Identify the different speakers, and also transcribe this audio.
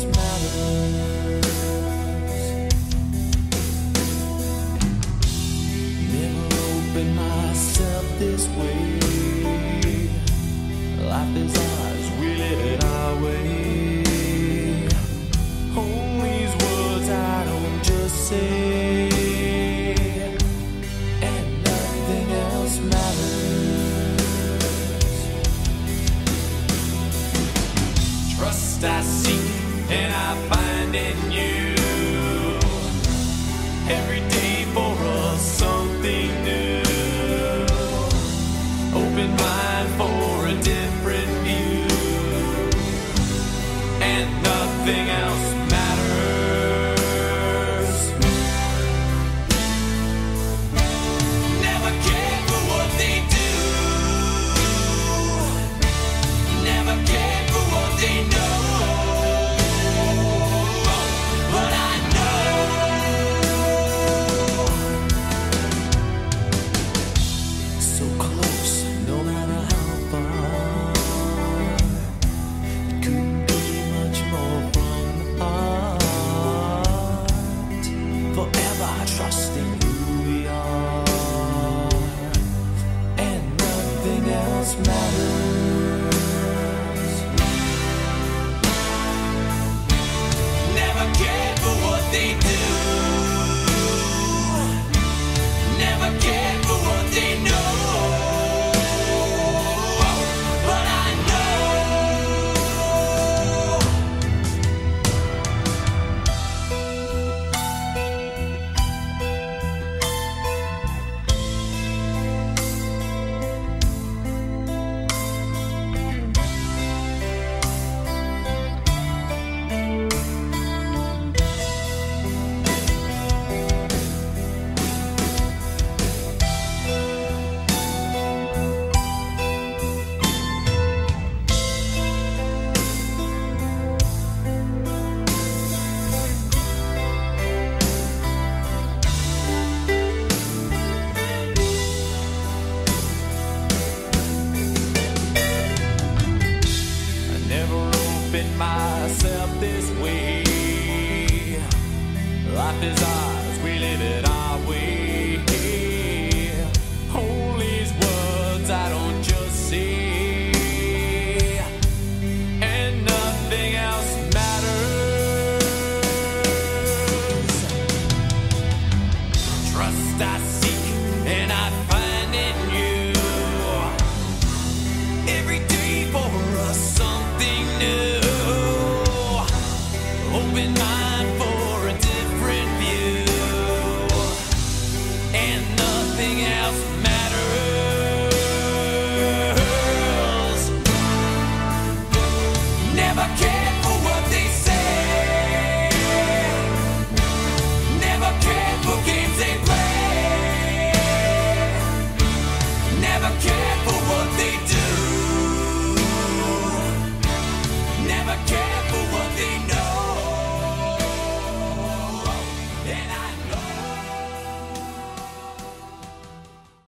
Speaker 1: else matters. Never opened myself this way. Life is ours, we live it our way. Hold these words I don't just say, and nothing else matters. Trust I seek and I find in you. Every day for us something new. Open mind for a different view, and nothing else matters. Never cared for what they do. Never cared for what they know. But I know so close, no matter how far. It couldn't be much more from the heart. Forever trusting who we are, and nothing else matters. Never cared for what they do. Never cared for what they know. But I know I never opened myself this way. Life is ours, we live it our way. Hold these words I don't just say, and nothing else matters. Trust I seek and I find in you. Every day for us something new. Open mind